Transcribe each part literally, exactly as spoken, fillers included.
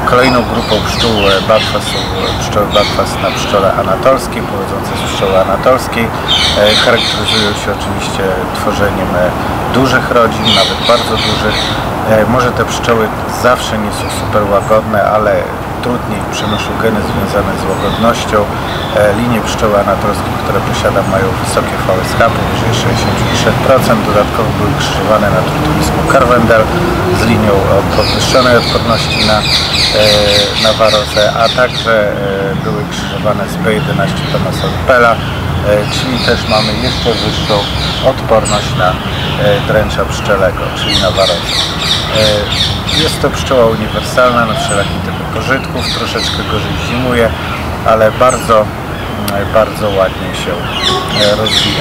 Kolejną grupą pszczół bakwas są pszczoły bakwas na pszczole anatolskiej, pochodzące z pszczoły anatolskiej. Charakteryzują się oczywiście tworzeniem dużych rodzin, nawet bardzo dużych. Może te pszczoły zawsze nie są super łagodne, ale trudniej przenoszą geny związane z łagodnością. Linie pszczoły anatolskie, które posiadam, mają wysokie V S H, powyżej sześćdziesiąt trzy procent. Dodatkowo były krzyżowane na trutowisku Carvendale z linią o podwyższonej odporności na, na warozę, a także były krzyżowane z B jedenaście Thomasowi-Pella, czyli też mamy jeszcze wyższą odporność na dręcza pszczelego, czyli na warozę. Jest to pszczoła uniwersalna na wszelakie typy pożytków, troszeczkę gorzej zimuje, ale bardzo, bardzo ładnie się rozwija.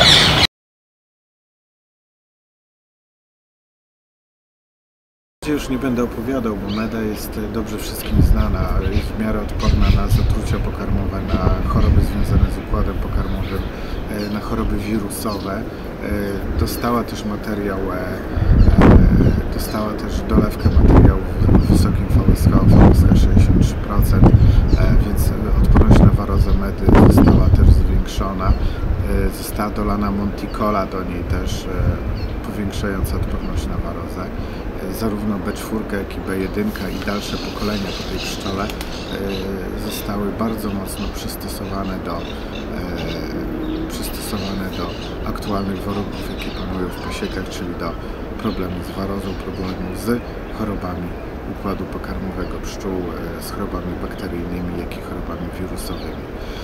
Już nie będę opowiadał, bo meda jest dobrze wszystkim znana, jest w miarę odporna na zatrucia pokarmowe, na choroby związane z układem pokarmowym, na choroby wirusowe. Dostała też materiał, dostała też dolewkę materiału w wysokim V S H, V S H sześćdziesiąt trzy procent, więc odporność na warozę medy została też zwiększona. Została dolana Monticola do niej też, powiększająca odporność na warozę. Zarówno B cztery, jak i B jeden i dalsze pokolenia po tej pszczole zostały bardzo mocno przystosowane do, przystosowane do aktualnych warunków, jakie panują w pasiekach, czyli do problemów z warozą, problemów z chorobami układu pokarmowego pszczół, z chorobami bakteryjnymi, jak i chorobami wirusowymi.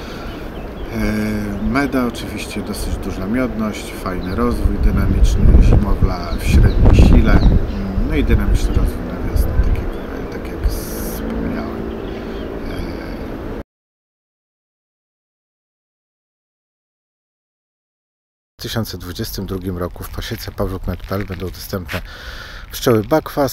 Meda oczywiście dosyć duża miodność, fajny rozwój dynamiczny, zimowla w średniej sile, no i dynamiczny rozwój na wiosnę, tak jak, tak jak wspomniałem. W dwa tysiące dwudziestym drugim roku w pasiece pawruk kropka net kropka p l będą dostępne pszczoły bakwas.